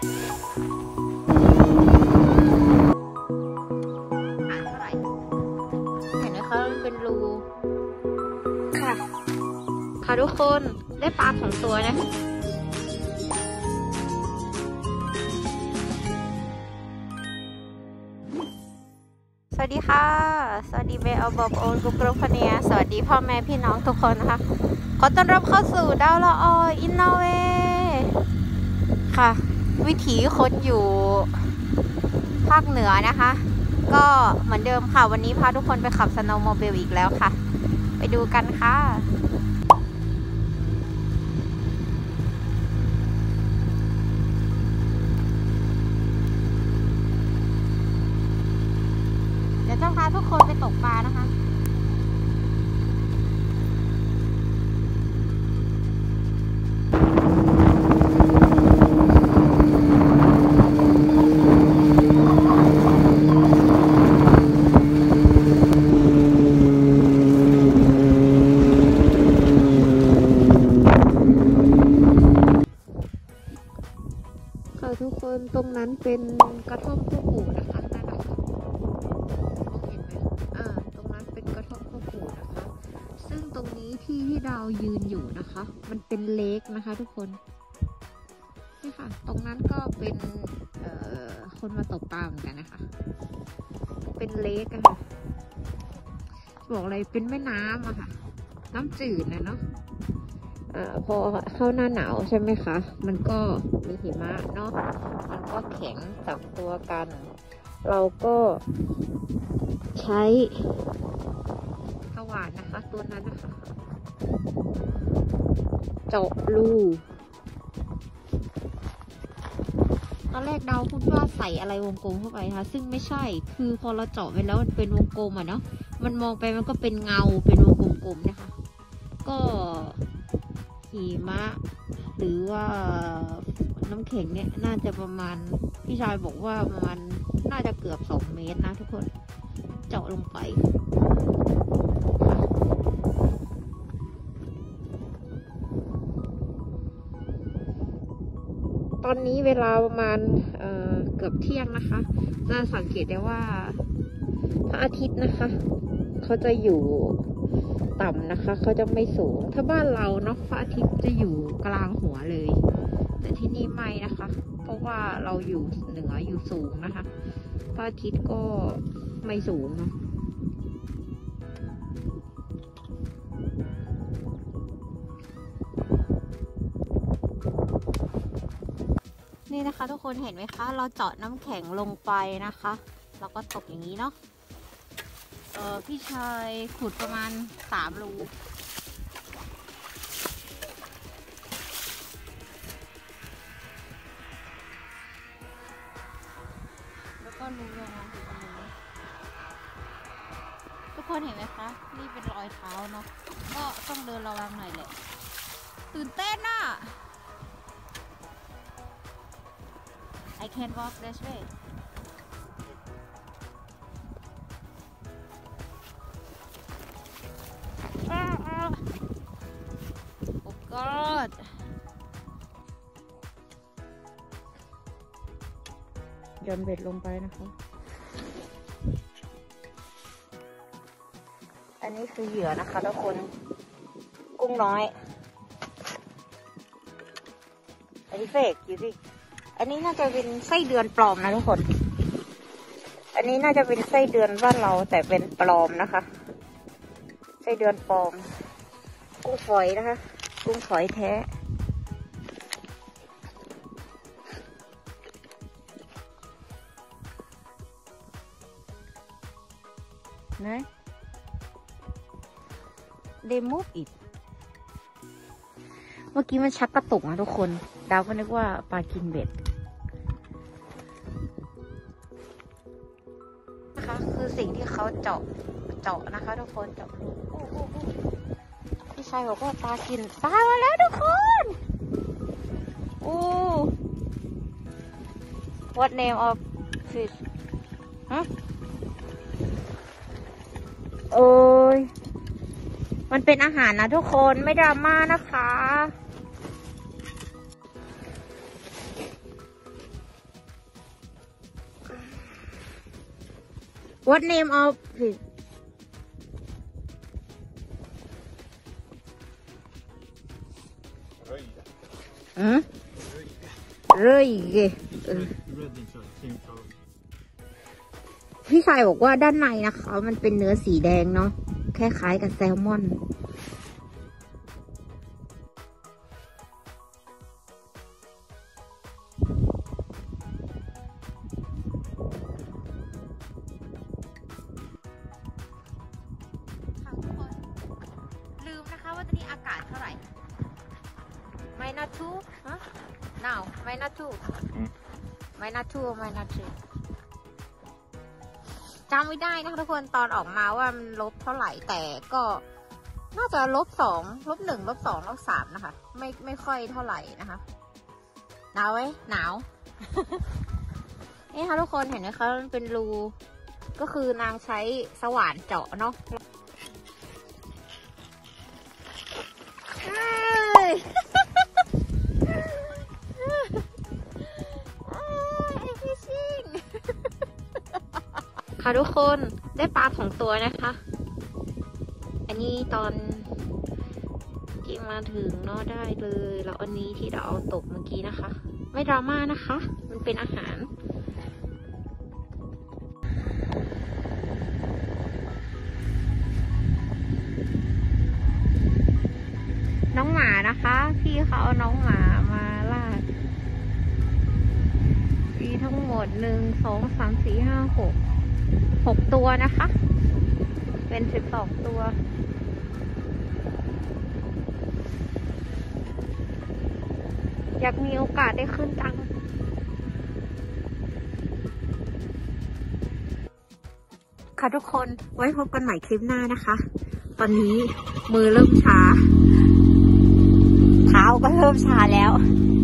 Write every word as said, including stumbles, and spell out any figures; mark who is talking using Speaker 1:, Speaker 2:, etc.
Speaker 1: เห็นไหมคะมันเป็นรูค่ะค่ะทุกคนได้ปลาสองตัวนะสวัสดีค่ะสวัสดีเบลบอบโอนกุกรุพเนียสวัสดีพ่อแม่พี่น้องทุกคนนะคะขอต้อนรับเข้าสู่ดาวละอออินโนเวค่ะวิถีคนอยู่ภาคเหนือนะคะก็เหมือนเดิมค่ะวันนี้พาทุกคนไปขับสโนว์โมบิลอีกแล้วค่ะไปดูกันค่ะเดี๋ยวจะพาทุกคนไปตกปลานะคะทุกคนตรงนั้นเป็นกระท่อมข้าวปูนะคะนั่นนะคะมองเห็นไหมอ่าตรงนั้นเป็นกระท่อมข้าวปูนะคะซึ่งตรงนี้ที่ที่ดาวยืนอยู่นะคะมันเป็นเลคนะคะทุกคนนี่ค่ะตรงนั้นก็เป็นเอ่อคนมาตกปลาเหมือนกันนะคะเป็นเลคอะค่ะบอกอะไรเป็นแม่น้ำอะค่ะน้ำจืดนะเนาะอ่าพอเข้าหน้าหนาวใช่ไหมคะมันก็มีหิมะเนาะมันก็แข็งจับตัวกันเราก็ใช้สว่านนะคะตัวนั้นนะคะเจาะรูตอนแรกเดาพูดว่าใส่อะไรวงกลมเข้าไปค่ะซึ่งไม่ใช่คือพอเราเจาะไปแล้วมันเป็นวงกลมอ่ะเนาะมันมองไปมันก็เป็นเงาเป็นวงกลมๆนะคะก็หิมะหรือว่าน้ำแข็งเนี่ยน่าจะประมาณพี่ชายบอกว่าประมาณน่าจะเกือบสองเมตรนะทุกคนเจาะลงไปตอนนี้เวลาประมาณ เอ่อ เกือบเที่ยงนะคะจะสังเกตได้ว่าพระอาทิตย์นะคะเขาจะอยู่ต่ำนะคะเขาจะไม่สูงถ้าบ้านเราเนาะพระอาทิตย์จะอยู่กลางหัวเลยแต่ที่นี่ไม่นะคะเพราะว่าเราอยู่เหนืออยู่สูงนะคะพระอาทิตย์ก็ไม่สูงเนาะนี่นะคะทุกคนเห็นไหมคะเราเจาะน้ำแข็งลงไปนะคะแล้วก็ตกอย่างนี้เนาะเออพี่ชายขุดประมาณสามรูแล้วก็รูลงมาอยู่ตรงนี้ทุกคนเห็นไหมคะนี่เป็นรอยเท้าเนาะก็ต้องเดินระวังหน่อยแหละตื่นเต้นน่ะ I can't walk this way Oh God โยนเบ็ดลงไปนะคะอันนี้คือเหยื่อนะคะทุกคนกุ้งน้อยอันนี้เฟกอยู่สิอันนี้น่าจะเป็นไส้เดือนปลอมนะทุกคนอันนี้น่าจะเป็นไส้เดือนบ้านเราแต่เป็นปลอมนะคะไส้เดือนปลอมกุ้งฝอยนะคะกุ้งฝอยแท้นะเดมูฟอีกเมื่อกี้มันชักกระตุกนะทุกคนดาวก็นึกว่าปลากินเบ็ดนะคะคือสิ่งที่เขาเจาะเจาะนะคะทุกคนเจาะพี่ชายบอกว่าปลากินปลามาแล้วทุกคนโอ้ What name of fish ฮะโอ้ยมันเป็นอาหารนะทุกคนไม่ดราม่านะคะ
Speaker 2: What name of fish? อืมเรื่อยเกพี่ชายบอกว่าด้านในนะคะ มันเป็นเนื้อสีแดงเนาะคล้ายๆกับแซลมอนลืมนะคะว่าตอนนี้อากาศเท่าไหร่ไม่นัดทูฮะ now ไม่นัดทูไม่นัดทูไม่นัดทูจำไม่ได้นะคะทุกคนตอนออกมาว่ามันลบเท่าไหร่แต่ก็น่าจะลบสองลบหนึ่งลบสองลบสามนะคะไม่ไม่ค่อยเท่าไหร่นะคะหนาวไหมหนาว นี่ค่ะทุกคนเห็นไหมคะมันเป็นรูก็คือนางใช้สว่านเจาะเนาะค่ะทุกคนได้ปลาสองตัวนะคะอันนี้ตอนที่มาถึงเนาะได้เลยแล้วอันนี้ที่เราเอาตกเมื่อกี้นะคะไม่ดราม่านะคะมันเป็นอาหารน้องหมานะคะพี่เขาเอาน้องหมามาล่ามีทั้งหมดหนึ่งสองสามสี่ห้าหกหกตัวนะคะเป็นสิบสองตัวอยากมีโอกาสได้ขึ้นจังค่ะทุกคนไว้พบกันใหม่คลิปหน้านะคะตอนนี้มือเริ่มชาเท้าก็เริ่มชาแล้ว